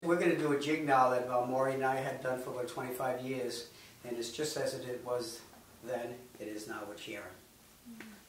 We're going to do a jig now that Maureen and I had done for about 25 years, and it's just as it was then, it is now with Kieran.